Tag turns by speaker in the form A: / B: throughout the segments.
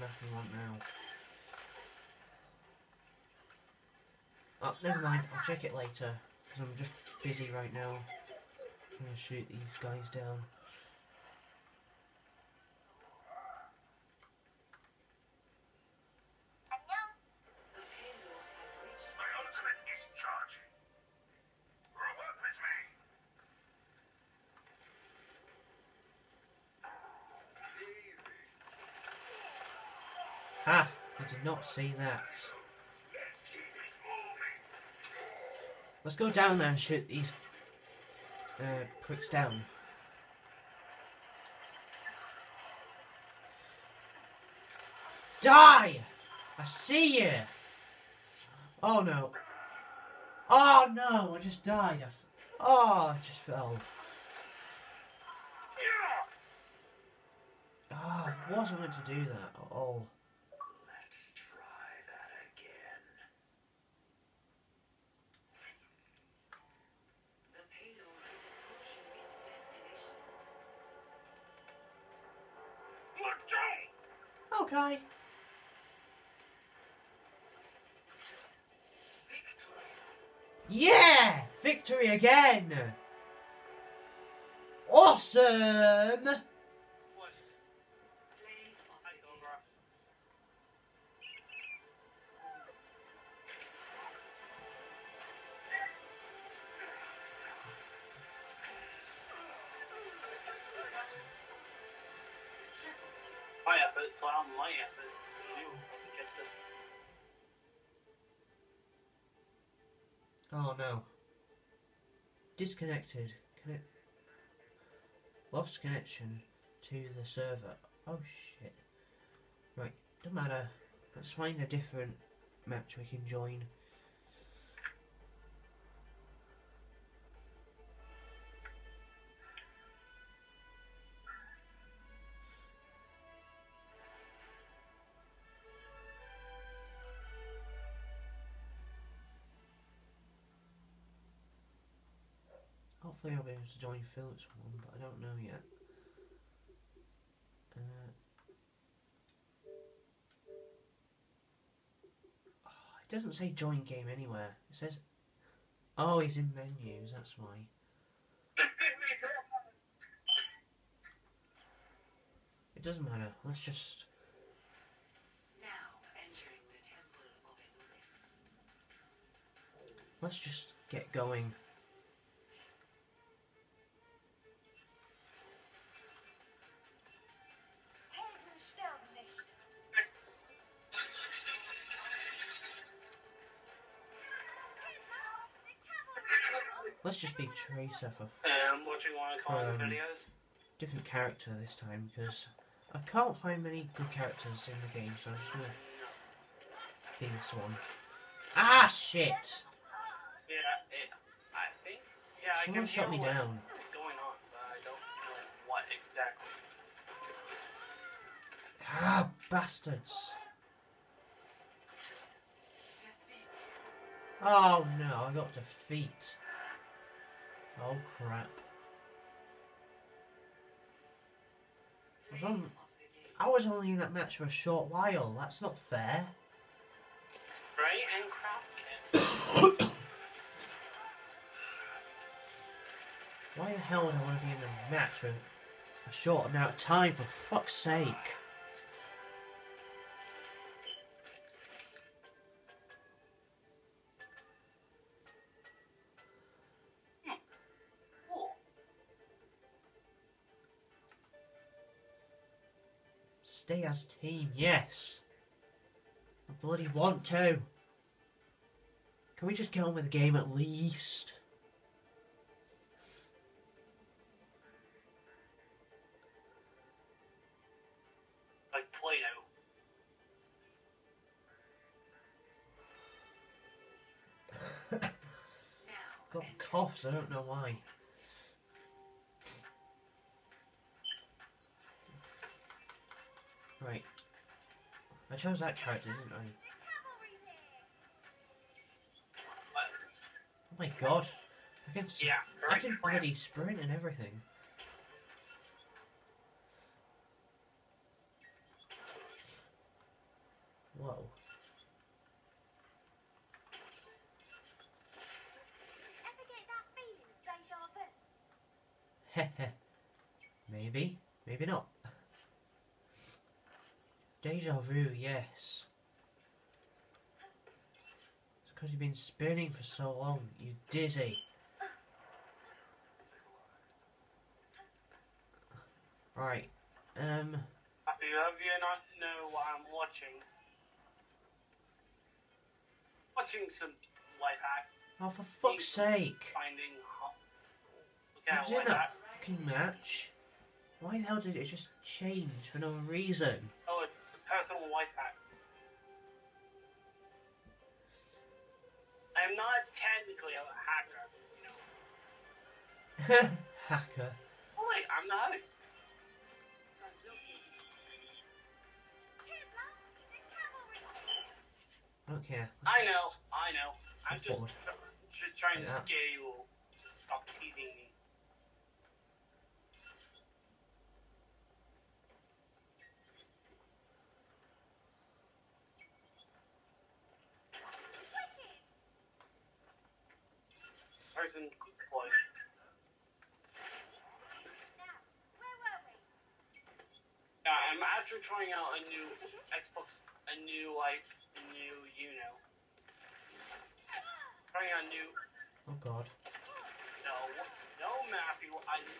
A: map we want now. Oh, never mind. I'll check it later. Because I'm just busy right now. I'm going to shoot these guys down. Ah! I did not see that. Let's go down there and shoot these pricks down. Die! I see you! Oh no. Oh no, I just died. Oh, I just fell. Oh, I wasn't meant to do that at all.
B: Let's try that again.
C: The payload is approaching its destination.
B: Let go!
A: Okay. Yeah! Victory again! Awesome!
B: What?
C: Play of the game.
B: Over. My efforts, well, my efforts. You get the.
A: Oh no. Disconnected. Lost connection to the server. Oh shit. Right, don't matter. Let's find a different match we can join. Hopefully I'll be able to join Philip's one, but I don't know yet. It doesn't say join game anywhere. It says, oh, he's in menus, that's why. It doesn't matter, let's just...
C: Now entering the Temple of Iblis.
A: Let's just get going.
D: Helden sterben nicht.
A: Let's just be Tracer for
B: What do you want to call the videos?
A: different character this time, because I can't find many good characters in the game, so I'm just gonna be this one. Ah, shit!
B: Yeah, I think. Yeah, I
A: Someone
B: can
A: shot me
B: hear
A: down.
B: what's going on, but I don't know what exactly.
A: Ah, bastards! Oh no, I got defeat. Oh crap. I was only in that match for a short while, that's not fair.
B: Right? And crap.
A: Why the hell would I want to be in a match for a short amount of time, for fuck's sake?
B: Cool.
A: Stay as team, yes. I bloody want to. Can we just get on with the game at least?
B: Like Play-Doh.
A: Got coughs, I don't know why. Right. I chose that character, didn't I? Oh my god. I can
B: Yeah,
A: I can bloody sprint and everything. Heh. Maybe. Maybe not. Deja vu, yes. It's because you've been spinning for so long. You dizzy. Right.
B: If you not know what I'm watching. Watching some life hack.
A: Oh, for fuck's sake.
B: Finding
A: I
B: okay,
A: was in
B: life
A: that
B: hack.
A: fucking match. Why the hell did it just change for no reason?
B: Oh, it's the personal life hack. I'm not technically a hacker, you know.
A: Hacker.
B: Oh wait, I'm not.
A: Okay.
B: I know. I'm just,
A: Forward.
B: just trying to
A: Yeah.
B: scare you. Stop teasing me. Person close. Yeah, I'm actually trying out a new Xbox, a new trying out a new,
A: Oh god.
B: no, Matthew,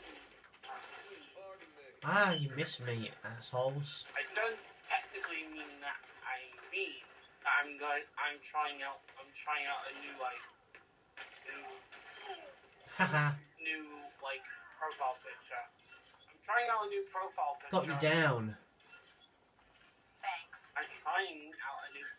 A: Ah, you missed me, assholes.
B: I don't technically mean that. I mean, I'm trying out a new,
A: Haha.
B: new, profile picture. I'm trying out a new profile picture.
A: Got you down.
B: I'm trying out a new.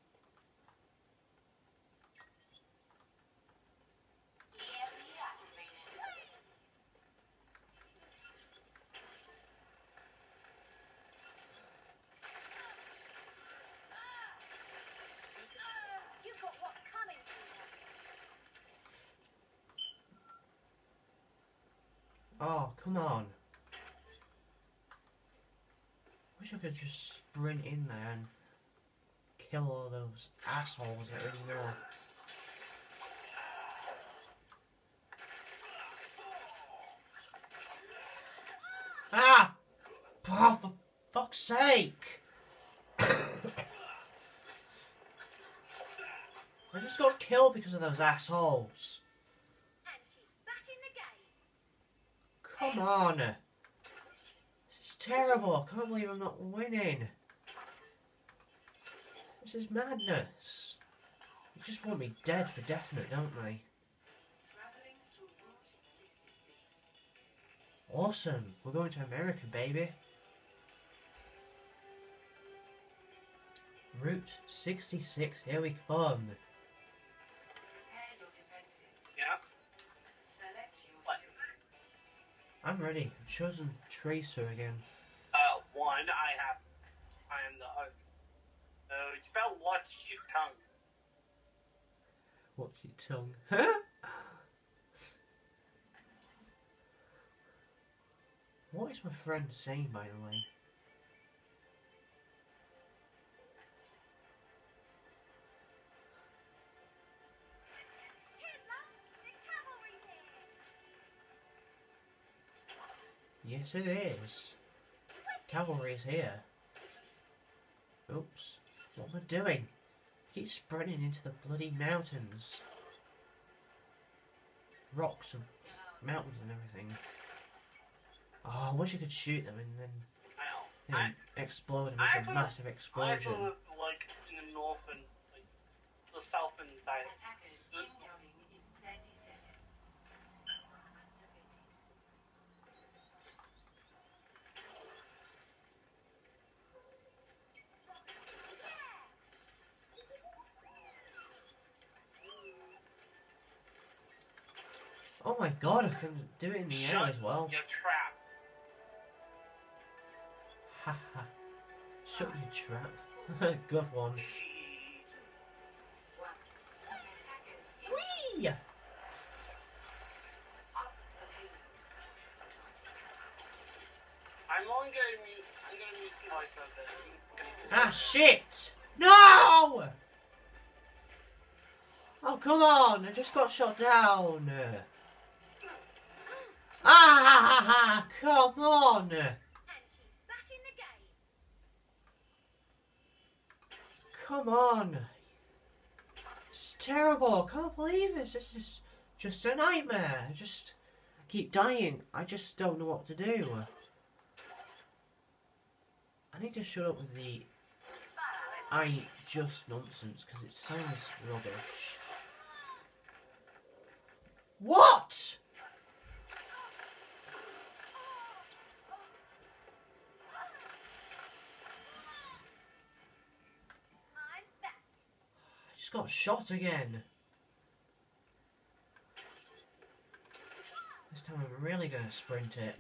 D: You've got what's coming to you.
A: Oh, come on. Wish I could just sprint in there and kill all those assholes that really know. Ah! Oh, for fuck's sake! I just got killed because of those assholes.
D: And she's back in the game.
A: Come on! This is terrible. I can't believe I'm not winning. This is madness. They just want me dead for definite, don't they?
C: Traveling to Route 66.
A: Awesome. We're going to America, baby. Route 66. Here we come.
C: Prepare your defenses.
B: Yeah.
C: Select your
B: What?
C: hero.
A: I'm ready. I've chosen Tracer again.
B: One, I am the host. So you better watch your tongue.
A: Watch your tongue. Huh? What is my friend saying, by the way?
D: Cheers, lads. The cavalry's here.
A: Yes, it is. Cavalry is here. Oops. What am I doing? I keep sprinting into the bloody mountains. Rocks and mountains and everything. Oh, I wish I could shoot them and then
B: I
A: explode and
B: I
A: make a
B: thought-
A: massive
B: I
A: explosion.
B: live in the north and the south and side.
C: Attackers incoming in 30 seconds. Activated.
A: Oh my god, I can do it in the air
B: Shut
A: as well.
B: your trap.
A: Haha. Shut your trap. Good one.
C: One. Attackers in.
A: Whee!
C: Stop the payload.
B: I'm gonna mute the voice of it.
A: Ah, shit! No! Oh, come on! I just got shot down. Ah, come on!
D: And she's back in the game.
A: Come on! It's terrible. I can't believe this. This is just a nightmare. I just keep dying. I just don't know what to do. I need to shut up with the I just nonsense because it sounds rubbish. What?
D: I'm back.
A: I just got shot again. This time I'm really going to sprint it.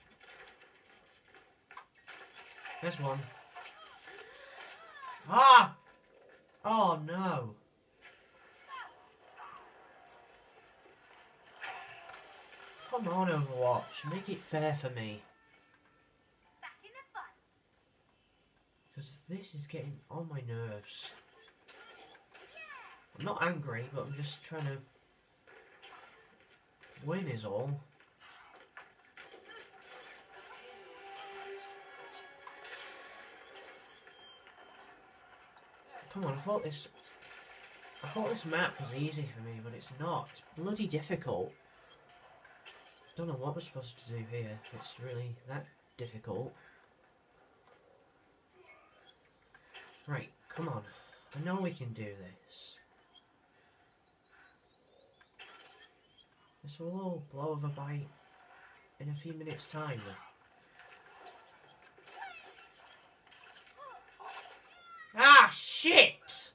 A: There's one. Ah! Oh no. Come on, Overwatch. Make it fair for me.
D: Back in the fight.
A: Because this is getting on my nerves. I'm not angry, but I'm just trying to win is all. Come on, I thought this map was easy for me, but it's not. It's bloody difficult. Don't know what we're supposed to do here. It's really that difficult. Right, come on. I know we can do this. This will all blow over by in a few minutes' time. Ah, shit!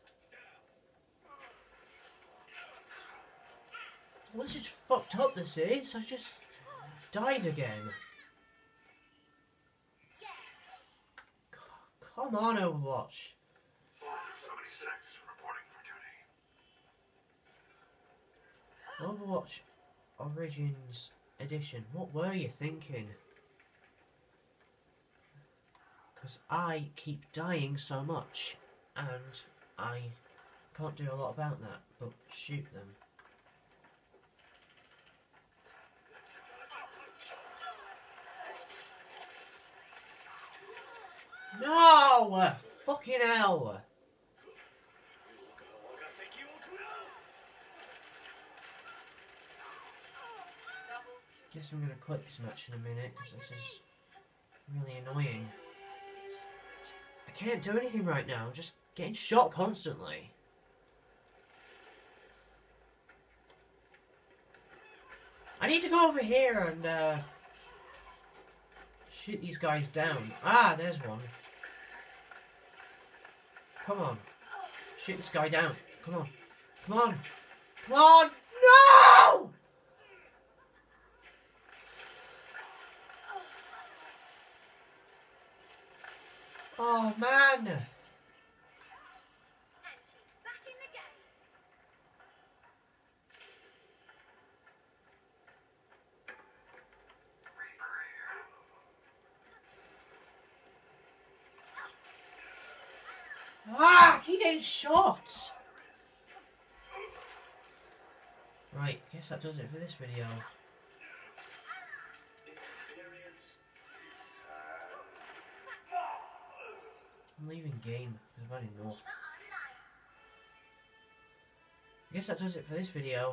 A: Well, this is fucked up, this is. I just died again. Come on, Overwatch.
E: 476 reporting for duty.
A: Overwatch Origins Edition. What were you thinking? Because I keep dying so much, and I can't do a lot about that, but shoot them. No! Fucking hell! Guess I'm gonna quit this match in a minute, because this is really annoying. I can't do anything right now, I'm just getting shot constantly. I need to go over here and shoot these guys down. Ah, there's one. Come on. Shoot this guy down. Come on. Come on. Come on. No! Oh, man.
D: And she's back in the game.
A: Ah, keep getting shot. Right, guess that does it for this video. I'm leaving game because I've had enough. I guess that does it for this video.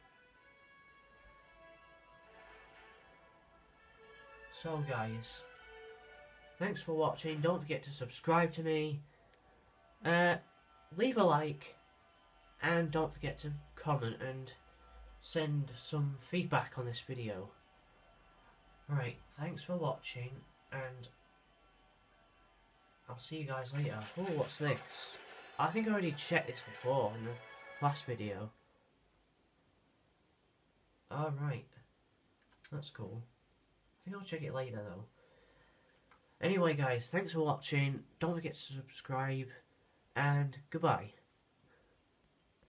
A: So guys, thanks for watching. Don't forget to subscribe to me. Leave a like. And don't forget to comment and send some feedback on this video. Alright, thanks for watching. And I'll see you guys later. Oh, what's this? I think I already checked this before in the last video. Alright. That's cool. I think I'll check it later though. Anyway guys, thanks for watching. Don't forget to subscribe. And goodbye.